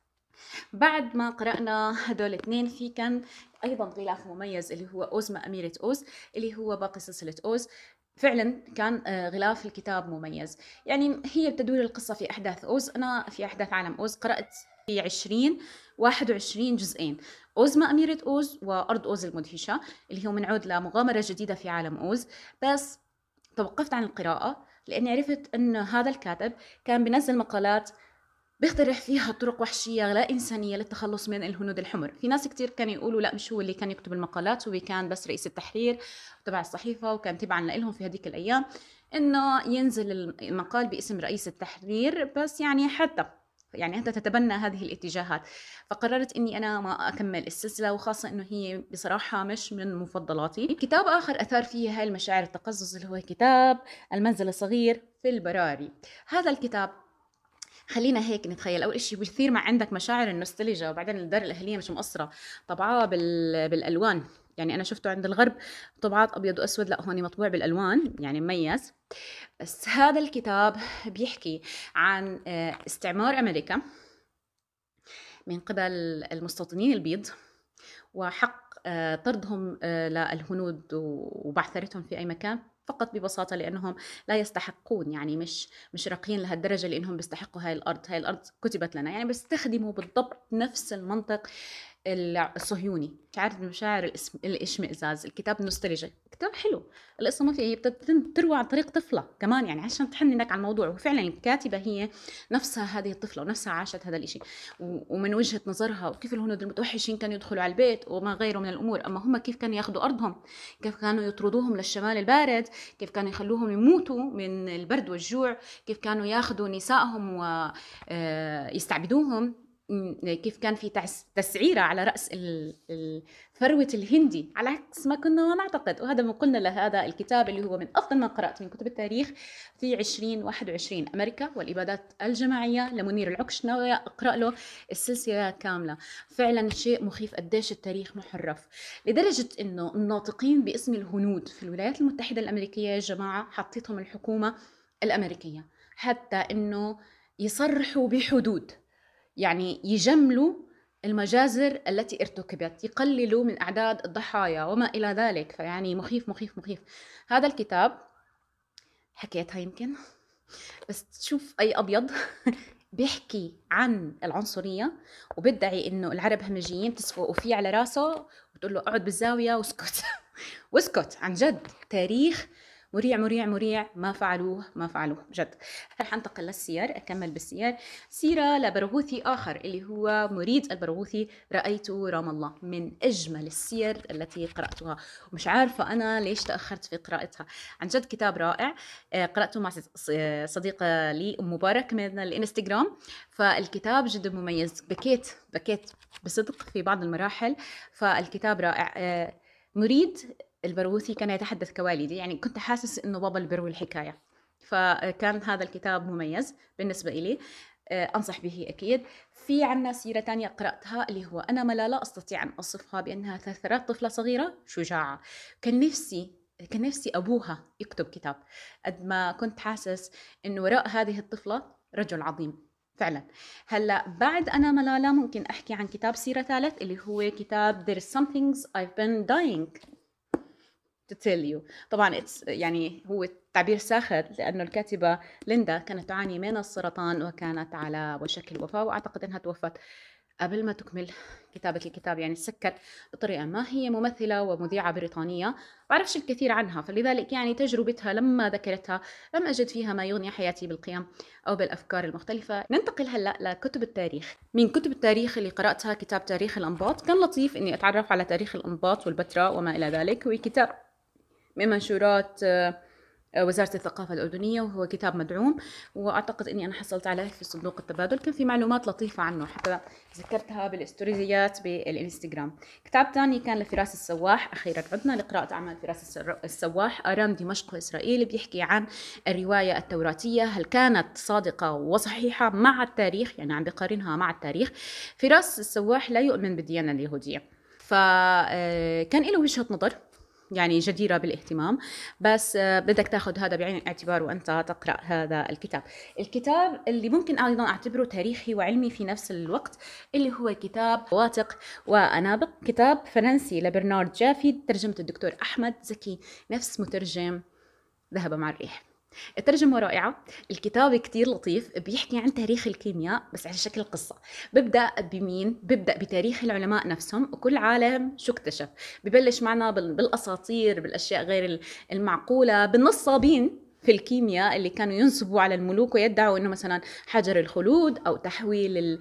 بعد ما قرأنا هدول الاثنين، في كان أيضا غلاف مميز اللي هو أوز مع أميرة أوز، اللي هو باقي سلسلة أوز. فعلا كان غلاف الكتاب مميز. يعني هي بتدور القصة في أحداث أوز، أنا في أحداث عالم أوز قرأت في 21 جزئين، أوز مع أميرة أوز وأرض أوز المدهشة، اللي هو منعود لمغامرة جديدة في عالم أوز. بس توقفت عن القراءة لأني عرفت أن هذا الكاتب كان بينزل مقالات بيقترح فيها طرق وحشية لا إنسانية للتخلص من الهنود الحمر. في ناس كتير كانوا يقولوا لا، مش هو اللي كان يكتب المقالات، هو كان بس رئيس التحرير تبع الصحيفة، وكان تبعا لهم في هذيك الأيام إنه ينزل المقال باسم رئيس التحرير. بس يعني حتى يعني أنت تتبنى هذه الاتجاهات. فقررت إني أنا ما أكمل السلسلة، وخاصة إنه هي بصراحة مش من مفضلاتي. كتاب آخر أثار فيه هاي المشاعر التقزز اللي هو كتاب المنزل الصغير في البراري. هذا الكتاب خلينا هيك نتخيل، اول شيء بيثير مع عندك مشاعر النوستالجيا، وبعدين الدار الاهليه مش مقصره طبعاه بالالوان. يعني انا شفته عند الغرب طبعات ابيض واسود، لا هون مطبوع بالالوان يعني مميز. بس هذا الكتاب بيحكي عن استعمار امريكا من قبل المستوطنين البيض، وحق طردهم للهنود وبعثرتهم في أي مكان فقط ببساطة لأنهم لا يستحقون، يعني مش راقيين لهالدرجة لأنهم بيستحقوا هاي الأرض. هاي الأرض كتبت لنا، يعني بيستخدموا بالضبط نفس المنطق الصهيوني. شعرت بمشاعر الاشمئزاز. الكتاب نوستالجي، كتاب حلو، القصه ما فيها، هي بتروى عن طريق طفله كمان، يعني عشان تحننك على الموضوع. وفعلا الكاتبه هي نفسها هذه الطفله، ونفسها عاشت هذا الشيء، ومن وجهه نظرها، وكيف الهنود المتوحشين كانوا يدخلوا على البيت وما غيره من الامور. اما هم كيف كانوا ياخذوا ارضهم، كيف كانوا يطردوهم للشمال البارد، كيف كانوا يخلوهم يموتوا من البرد والجوع، كيف كانوا ياخذوا نسائهم ويستعبدوهم، كيف كان في تسعيرة على رأس الثروة الهندي على عكس ما كنا نعتقد. وهذا ما قلنا لهذا الكتاب اللي هو من أفضل ما قرأت من كتب التاريخ في 2021، أمريكا والإبادات الجماعية لمنير العكش. ناوية أقرأ له السلسلة كاملة. فعلا شيء مخيف قديش التاريخ محرف، لدرجة إنه الناطقين باسم الهنود في الولايات المتحدة الأمريكية يا جماعة حطيتهم الحكومة الأمريكية حتى إنه يصرحوا بحدود، يعني يجملوا المجازر التي ارتكبت، يقللوا من أعداد الضحايا وما إلى ذلك. فيعني مخيف مخيف مخيف. هذا الكتاب حكيتها يمكن، بس تشوف أي أبيض بيحكي عن العنصرية وبيدعي إنه العرب همجيين، تصفقوا فيه على راسه وبتقول له اقعد بالزاوية واسكت. واسكت. عن جد تاريخ مريع مريع مريع. ما فعلوه ما فعلوه بجد. رح انتقل للسير، اكمل بالسير. سيره لبرغوثي اخر اللي هو مريد البرغوثي، رايت رام الله، من اجمل السير التي قراتها، ومش عارفه انا ليش تاخرت في قراءتها. عن جد كتاب رائع. قراته مع صديقه لي ام مبارك من الانستغرام، فالكتاب جدا مميز. بكيت بكيت بصدق في بعض المراحل، فالكتاب رائع. مريد البرغوثي كان يتحدث كوالدي، يعني كنت حاسس انه بابا اللي بيروي الحكايه. فكان هذا الكتاب مميز بالنسبه لي، انصح به اكيد. في عنا سيره ثانيه قراتها اللي هو انا ملا، لا استطيع ان اصفها بانها ثرثرات طفله صغيره شجاعه. كان نفسي ابوها يكتب كتاب، قد ما كنت حاسس انه وراء هذه الطفله رجل عظيم فعلا. هلا بعد انا ملالة ممكن احكي عن كتاب سيره ثالث اللي هو كتاب There is some things I've been dying to tell you. طبعا يعني هو تعبير ساخر، لأنه الكاتبة ليندا كانت تعاني من السرطان وكانت على وشك الوفاة، وأعتقد أنها توفت قبل ما تكمل كتابة الكتاب، يعني سكت بطريقة ما. هي ممثلة ومذيعة بريطانية، بعرفش الكثير عنها، فلذلك يعني تجربتها لما ذكرتها لم أجد فيها ما يغني حياتي بالقيم أو بالأفكار المختلفة. ننتقل هلأ لكتب التاريخ. من كتب التاريخ اللي قرأتها كتاب تاريخ الأنباط. كان لطيف إني أتعرف على تاريخ الأنباط والبتراء وما إلى ذلك. هو كتاب من منشورات وزارة الثقافة الأردنية، وهو كتاب مدعوم، وأعتقد أني أنا حصلت عليه في صندوق التبادل. كان في معلومات لطيفة عنه، حتى ذكرتها بالاستوريزيات بالإنستغرام. كتاب ثاني كان لفراس السواح. أخيرا عدنا لقراءة أعمال فراس السواح. آرام دمشق وإسرائيل، بيحكي عن الرواية التوراتية، هل كانت صادقة وصحيحة مع التاريخ، يعني عم بقارنها مع التاريخ. فراس السواح لا يؤمن بالديانة اليهودية، فكان له وجهة نظر يعني جديرة بالاهتمام، بس بدك تاخذ هذا بعين الاعتبار وأنت تقرأ هذا الكتاب. الكتاب اللي ممكن أيضا أعتبره تاريخي وعلمي في نفس الوقت اللي هو كتاب واثق وأنابق، كتاب فرنسي لبرنارد جافي، ترجمة الدكتور أحمد زكي، نفس مترجم ذهب مع الريح. الترجمة رائعة. الكتاب كتير لطيف، بيحكي عن تاريخ الكيمياء بس على شكل قصة. ببدأ بمين؟ ببدأ بتاريخ العلماء نفسهم وكل عالم شو اكتشف. ببلش معنا بالأساطير، بالأشياء غير المعقولة، بالنصابين في الكيمياء اللي كانوا ينصبوا على الملوك ويدعوا انه مثلا حجر الخلود او تحويل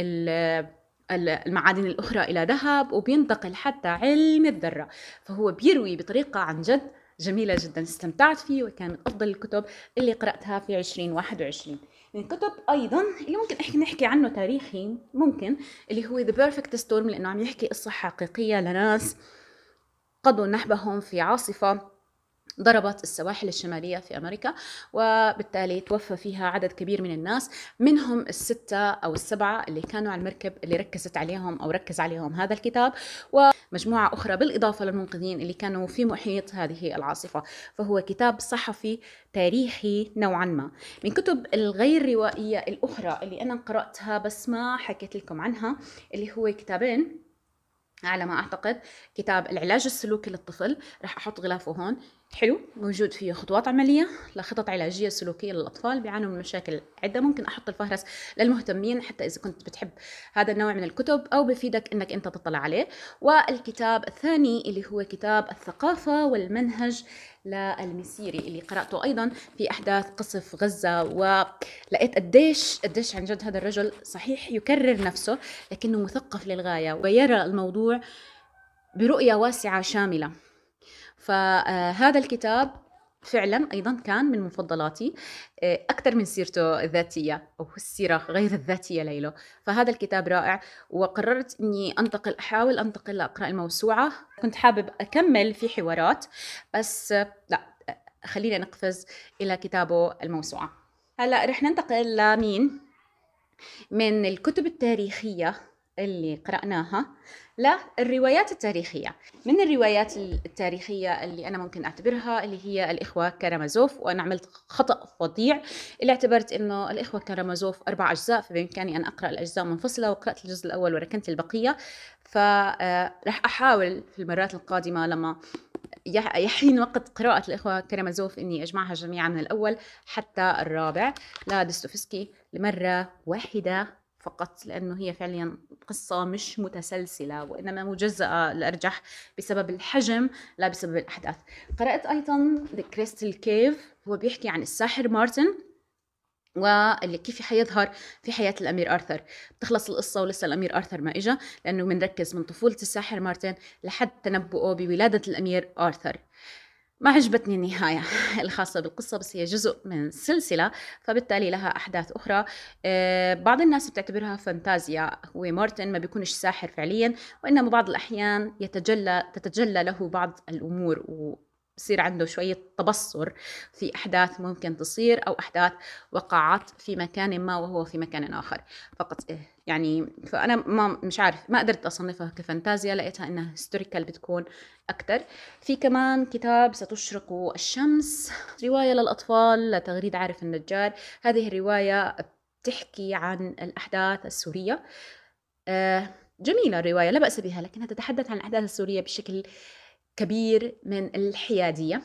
المعادن الأخرى إلى ذهب، وبينتقل حتى علم الذرة. فهو بيروي بطريقة عن جد جميلة جدا، استمتعت فيه وكان من أفضل الكتب اللي قرأتها في 2021. من كتب أيضا اللي ممكن نحكي عنه تاريخي، ممكن اللي هو The Perfect Storm، لأنه عم يحكي قصة حقيقية لناس قضوا نحبهم في عاصفة ضربت السواحل الشمالية في أمريكا، وبالتالي توفى فيها عدد كبير من الناس، منهم الستة أو السبعة اللي كانوا على المركب اللي ركز عليهم هذا الكتاب، ومجموعة أخرى بالإضافة للمنقذين اللي كانوا في محيط هذه العاصفة. فهو كتاب صحفي تاريخي نوعا ما. من كتب الغير روائية الأخرى اللي أنا قرأتها بس ما حكيت لكم عنها، اللي هو كتابين على ما أعتقد. كتاب العلاج السلوكي للطفل، رح أحط غلافه هون، حلو، موجود فيه خطوات عملية لخطط علاجية سلوكية للأطفال بيعانوا من مشاكل عدة. ممكن أحط الفهرس للمهتمين حتى إذا كنت بتحب هذا النوع من الكتب أو بفيدك إنك أنت تطلع عليه. والكتاب الثاني اللي هو كتاب الثقافة والمنهج للمسيري، اللي قرأته أيضا في أحداث قصف غزة، ولقيت قديش عن جد هذا الرجل صحيح يكرر نفسه لكنه مثقف للغاية ويرى الموضوع برؤية واسعة شاملة. فهذا الكتاب فعلا أيضا كان من مفضلاتي أكثر من سيرته الذاتية أو السيرة غير الذاتية ليلو. فهذا الكتاب رائع، وقررت أني أحاول أنتقل لأقرأ الموسوعة. كنت حابب أكمل في حوارات بس لا، خلينا نقفز إلى كتابه الموسوعة. هلأ رح ننتقل لمين من الكتب التاريخية اللي قرأناها للروايات التاريخية. من الروايات التاريخية اللي أنا ممكن أعتبرها اللي هي الإخوة كارامازوف، وأنا عملت خطأ فظيع اللي اعتبرت إنه الإخوة كارامازوف 4 أجزاء، فبإمكاني أن أقرأ الأجزاء منفصلة، وقرأت الجزء الأول وركنت البقية. فرح أحاول في المرات القادمة لما يحين وقت قراءة الإخوة كارامازوف إني أجمعها جميعا من الأول حتى الرابع لدوستويفسكي لمرة واحدة فقط، لأنه هي فعليا قصة مش متسلسلة وإنما مجزأة الأرجح بسبب الحجم لا بسبب الأحداث. قرأت أيضا The Crystal Cave، هو بيحكي عن الساحر مارتن واللي كيف حيظهر في حياة الأمير آرثر. بتخلص القصة ولسه الأمير آرثر ما إجا، لأنه بنركز من طفولة الساحر مارتن لحد تنبؤه بولادة الأمير آرثر. ما عجبتني النهاية الخاصة بالقصة، بس هي جزء من سلسلة فبالتالي لها أحداث أخرى. بعض الناس بتعتبرها فانتازيا، هو مارتن ما بيكونش ساحر فعليا، وإنما بعض الأحيان تتجلى له بعض الأمور بصير عنده شوية تبصر في أحداث ممكن تصير أو أحداث وقعت في مكان ما وهو في مكان آخر فقط. يعني فأنا مش عارف، ما قدرت أصنفها كفانتازيا، لقيتها إنها هيستوريكال بتكون أكتر. في كمان كتاب ستشرق الشمس، رواية للأطفال لتغريد عارف النجار. هذه الرواية بتحكي عن الأحداث السورية. جميلة الرواية لا بأس بها، لكنها تتحدث عن الأحداث السورية بشكل كبير من الحيادية.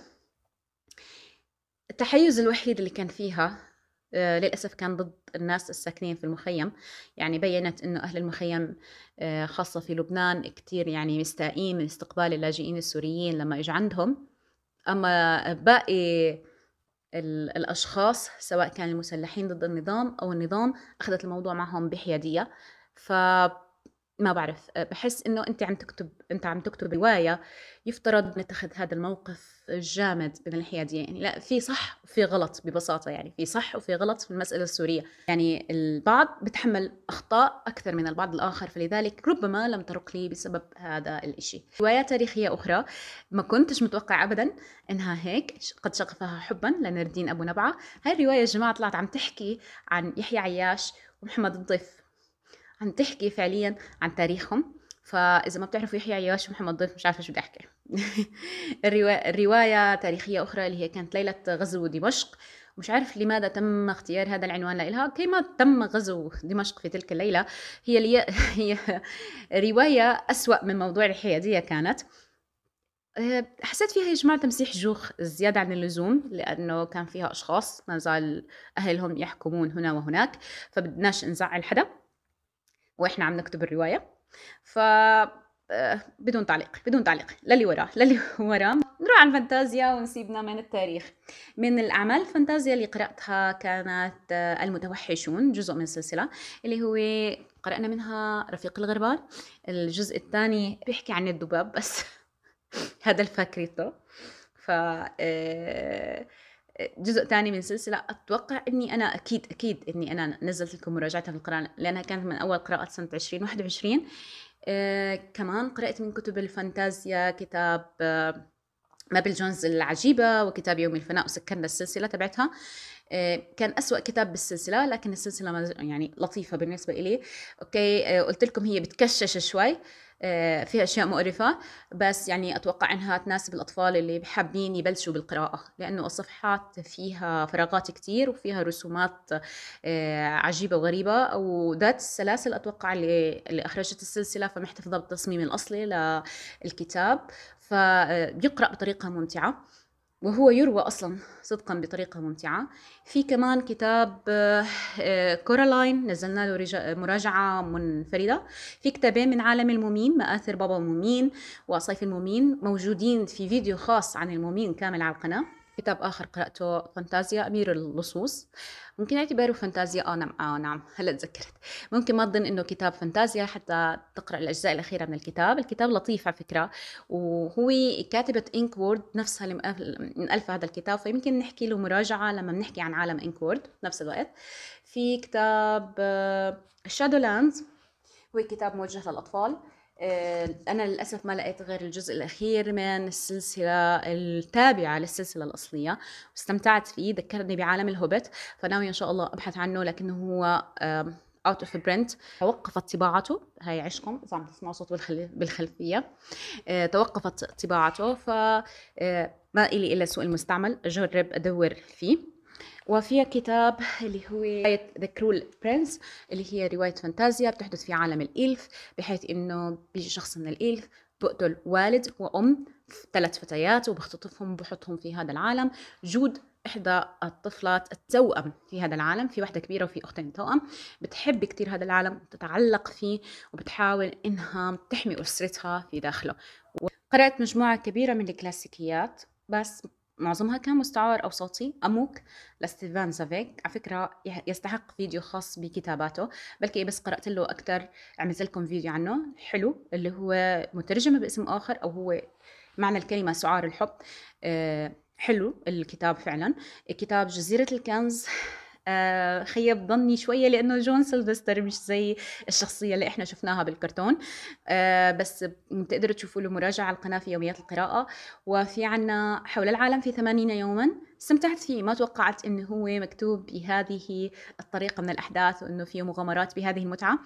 التحيز الوحيد اللي كان فيها للأسف كان ضد الناس الساكنين في المخيم. يعني بيّنت إنه أهل المخيم خاصة في لبنان كتير يعني مستائين من استقبال اللاجئين السوريين لما إجوا عندهم، أما باقي الأشخاص سواء كان المسلحين ضد النظام أو النظام أخذت الموضوع معهم بحيادية. ما بعرف، بحس إنه أنت عم تكتب رواية، يفترض نتخذ هذا الموقف جامد من الحيادية. يعني لا، في صح وفي غلط ببساطة، يعني في صح وفي غلط في المسألة السورية. يعني البعض بتحمل أخطاء أكثر من البعض الآخر، فلذلك ربما لم ترق لي بسبب هذا الإشي. روايات تاريخية أخرى ما كنتش متوقع أبدا إنها هيك قد شغفها حبا لنور الدين أبو نبعة. هاي الرواية يا جماعة طلعت عم تحكي عن يحيى عياش ومحمد الضيف، عم تحكي فعليا عن تاريخهم. فإذا ما بتعرفوا يحيى عياش ومحمد ضيف مش عارفة شو بدي أحكي. الرواية تاريخية أخرى اللي هي كانت ليلة غزو دمشق. مش عارف لماذا تم اختيار هذا العنوان لها، كيما تم غزو دمشق في تلك الليلة. هي رواية أسوأ من موضوع الحيادية كانت. حسيت فيها يا جماعة تمسيح جوخ زيادة عن اللزوم، لأنه كان فيها أشخاص ما زال أهلهم يحكمون هنا وهناك، فبدناش نزعل حدا واحنا عم نكتب الروايه. ف بدون تعليق للي وراه نروح على الفانتازيا ونسيبنا من التاريخ. من الأعمال الفانتازيا اللي قرأتها كانت المتوحشون، جزء من السلسلة اللي هو قرأنا منها رفيق الغربان. الجزء الثاني بيحكي عن الذباب بس هذا الفاكريتو. ف جزء تاني من سلسلة أتوقع إني أنا أكيد إني أنا نزلت لكم مراجعتها في القراءة، لأنها كانت من أول قراءة سنة 2021. كمان قرأت من كتب الفانتازيا كتاب مابل جونز العجيبة وكتاب يوم الفناء، وسكرنا السلسلة تبعتها. كان أسوأ كتاب بالسلسلة، لكن السلسلة يعني لطيفة بالنسبة إلي. أوكي، قلت لكم هي بتكشش شوي، فيها أشياء مقرفة، بس يعني أتوقع أنها تناسب الأطفال اللي بحابين يبلشوا بالقراءة، لأنه الصفحات فيها فراغات كتير وفيها رسومات عجيبة وغريبة، وذات السلاسل أتوقع اللي أخرجت السلسلة فمحتفظة بالتصميم الأصلي للكتاب، فبيقرأ بطريقة ممتعة، وهو يروى أصلا صدقا بطريقة ممتعة. في كمان كتاب كورالاين نزلنا له مراجعة منفردة. في كتابين من عالم المومين، مآثر بابا المومين وصيف المومين، موجودين في فيديو خاص عن المومين كامل على القناة. كتاب آخر قرأته فانتازيا أمير اللصوص، ممكن اعتباره فانتازيا. نعم هلا تذكرت. ممكن ما تظن انه كتاب فانتازيا حتى تقرأ الأجزاء الأخيرة من الكتاب. الكتاب لطيف على فكرة، وهو كاتبة إنكوورد نفسها اللي مؤلفة هذا الكتاب، فيمكن نحكي له مراجعة لما بنحكي عن عالم إنكوورد في نفس الوقت. في كتاب شادو لاندز، هو كتاب موجه للأطفال. أنا للأسف ما لقيت غير الجزء الأخير من السلسلة التابعة للسلسلة الأصلية، واستمتعت فيه، ذكرني بعالم الهوبت، فناوي إن شاء الله أبحث عنه، لكنه هو out of print. توقفت طباعته، هاي عشكم إذا عم تسمعوا صوت بالخلفية. توقفت طباعته، ما إلي إلا سوق المستعمل أجرب أدور فيه. وفيها كتاب اللي هو رواية The Cruel Prince، اللي هي رواية فانتازيا بتحدث في عالم الإلف، بحيث إنه بيجي شخص من الإلف بقتل والد وأم 3 فتيات وبختطفهم وبحطهم في هذا العالم. جود إحدى الطفلات التوأم في هذا العالم، في واحدة كبيرة وفي أختين توأم، بتحب كتير هذا العالم وتتعلق فيه وبتحاول إنها تحمي أسرتها في داخله. قرأت مجموعة كبيرة من الكلاسيكيات، بس معظمها كان مستعار أو صوتي. أموك لستيفان زافيك، على فكرة يستحق فيديو خاص بكتاباته، بلكي بس قرأت له أكتر عملت لكم فيديو عنه حلو، اللي هو مترجم باسم آخر، أو هو معنى الكلمة سعار الحب. حلو الكتاب فعلا. كتاب جزيرة الكنز خيب ظني شوية، لأنه جون سيلفستر مش زي الشخصية اللي إحنا شفناها بالكرتون، بس بتقدروا تشوفوا له مراجعة على القناة في يوميات القراءة. وفي عنا حول العالم في 80 يوما، استمتعت فيه. ما توقعت إنه هو مكتوب بهذه الطريقة من الأحداث، وإنه فيه مغامرات بهذه المتعة.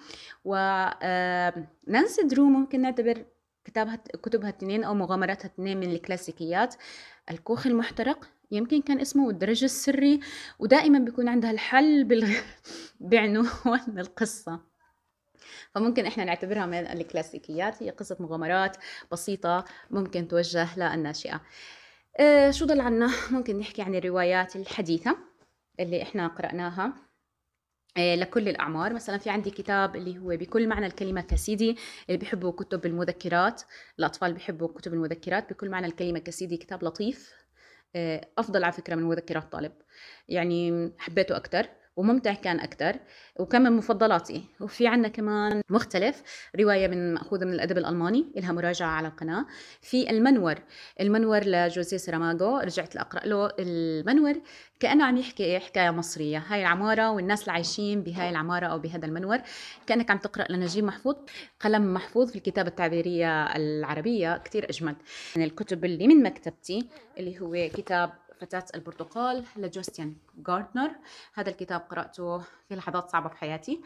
ونانسي درو ممكن نعتبر كتبها 2 أو مغامراتها 2 من الكلاسيكيات. الكوخ المحترق يمكن كان اسمه، والدرج السري، ودائما بيكون عندها الحل بعنوان القصة، فممكن احنا نعتبرها من الكلاسيكيات. هي قصة مغامرات بسيطة ممكن توجه للناشئة. شو ضل عنا؟ ممكن نحكي عن الروايات الحديثة اللي احنا قرأناها لكل الأعمار. مثلا في عندي كتاب اللي هو بكل معنى الكلمة كسيدي، اللي بيحبوا كتب المذكرات، الأطفال بيحبوا كتب المذكرات بكل معنى الكلمة كسيدي. كتاب لطيف، أفضل على فكرة من مذكرات طالب، يعني حبيته أكتر وممتع كان أكتر، وكان من مفضلاتي. وفي عنا كمان مختلف، رواية مأخوذة من الأدب الألماني، إلها مراجعة على القناة. في المنور لجوزيه سراماغو، رجعت لأقرأ له المنور، كأنه عم يحكي حكاية مصرية. هاي العمارة والناس اللي عايشين بهاي العمارة أو بهذا المنور، كأنك عم تقرأ لنجيب محفوظ. قلم محفوظ في الكتابة التعبيرية العربية كتير أجمل. من الكتب اللي من مكتبتي اللي هو كتاب فتاة البرتقال لجوستيان غاردنر. هذا الكتاب قرأته في لحظات صعبة في حياتي.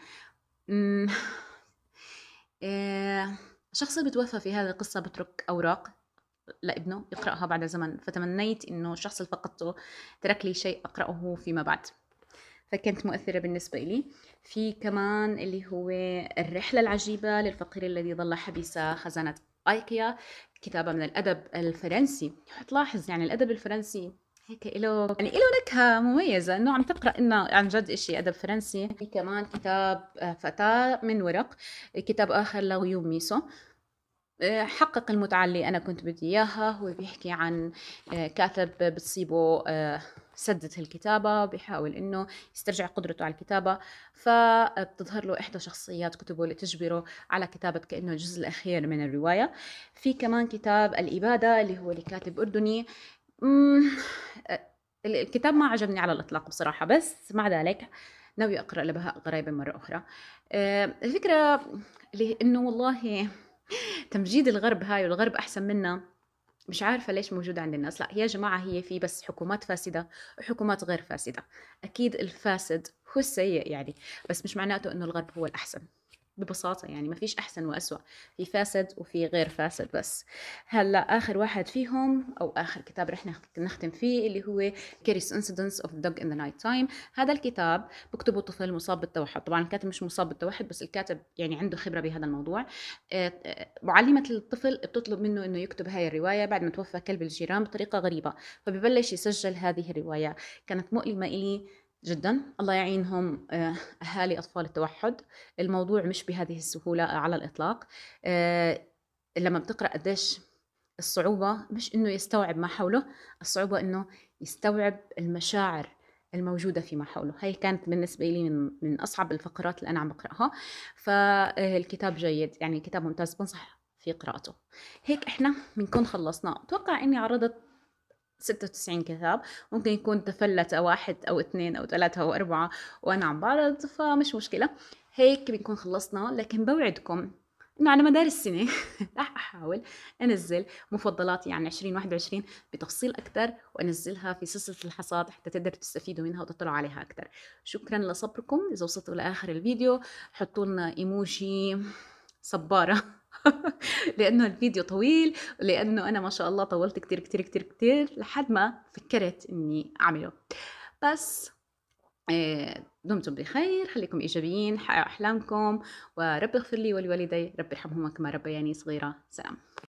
شخص بتوفى في هذه القصة بترك أوراق لابنه يقرأها بعد زمن، فتمنيت إنه الشخص اللي فقدته ترك لي شيء أقرأه فيما بعد، فكانت مؤثرة بالنسبة لي. في كمان اللي هو الرحلة العجيبة للفقير الذي ظل حبيس خزانة آيكيا، كتابة من الأدب الفرنسي. تلاحظ يعني الأدب الفرنسي هيك له نكهة مميزة، إنه عم تقرأ إنه عن جد إشي أدب فرنسي. في كمان كتاب فتاة من ورق، كتاب آخر لغيوم ميسو، حقق المتعة اللي أنا كنت بدي إياها. هو بيحكي عن كاتب بتصيبه سدة الكتابة، بيحاول إنه يسترجع قدرته على الكتابة، فبتظهر له إحدى شخصيات كتبه لتجبره على كتابة كأنه الجزء الأخير من الرواية. في كمان كتاب الإبادة اللي هو لكاتب أردني. الكتاب ما عجبني على الإطلاق بصراحة، بس مع ذلك ناوي أقرأ لبهاء غريبة مرة أخرى. الفكرة اللي إنه والله تمجيد الغرب هاي، والغرب أحسن منا، مش عارفة ليش موجودة عند الناس. لا يا جماعة، هي في بس حكومات فاسدة وحكومات غير فاسدة. أكيد الفاسد هو السيء يعني، بس مش معناته إنه الغرب هو الأحسن. ببساطة يعني ما فيش أحسن وأسوأ، في فاسد وفي غير فاسد. بس هلا آخر واحد فيهم أو آخر كتاب رح نختم فيه اللي هو Curious Incidents of Dog in the Night Time. هذا الكتاب بكتبه طفل مصاب بالتوحد. طبعا الكاتب مش مصاب بالتوحد، بس الكاتب يعني عنده خبرة بهذا الموضوع. معلمة الطفل بتطلب منه إنه يكتب هاي الرواية بعد ما توفى كلب الجيران بطريقة غريبة، فببلش يسجل هذه الرواية. كانت مؤلمة إلي جدا، الله يعينهم أهالي أطفال التوحد. الموضوع مش بهذه السهولة على الإطلاق. لما بتقرأ قديش الصعوبة مش إنه يستوعب ما حوله، الصعوبة إنه يستوعب المشاعر الموجودة فيما حوله. هاي كانت بالنسبة لي من أصعب الفقرات اللي أنا عم بقرأها. فالكتاب جيد، يعني كتاب ممتاز، بنصح في قراءته. هيك إحنا بنكون خلصنا. أتوقع إني عرضت 96 كتاب، ممكن يكون تفلت 1 أو 2 أو 3 أو 4 وأنا عم بعرض، فمش مشكلة. هيك بنكون خلصنا. لكن بوعدكم إنه على مدار السنة راح أحاول أنزل مفضلاتي عن 2021 بتفصيل أكتر، وأنزلها في سلسلة الحصاد حتى تقدروا تستفيدوا منها وتطلعوا عليها أكتر. شكرا لصبركم. إذا وصلتوا لآخر الفيديو حطوا لنا إيموجي صبارة لأنه الفيديو طويل، ولأنه أنا ما شاء الله طولت كتير كتير كتير كتير لحد ما فكرت إني أعمله. بس دمتم بخير، خليكم إيجابيين، حققوا أحلامكم، ورب اغفر لي ولوالدي، رب يرحمهما كما ربياني صغيرة. سلام.